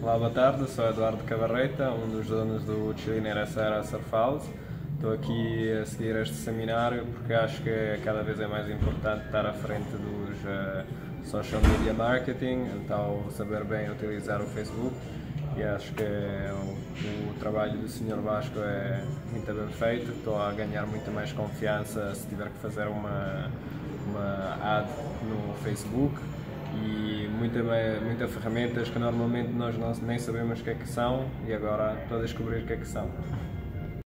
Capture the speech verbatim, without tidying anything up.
Olá, boa tarde, sou Eduardo Cabarreta, um dos donos do Chiliner S R Surf House. Estou aqui a seguir este seminário porque acho que cada vez é mais importante estar à frente dos uh, social media marketing, então saber bem utilizar o Facebook, e acho que o, o trabalho do senhor Vasco é muito bem feito. Estou a ganhar muito mais confiança se tiver que fazer uma, uma ad no Facebook, e muitas muita ferramentas que normalmente nós não, nem sabemos o que é que são, e agora estou a descobrir o que é que são.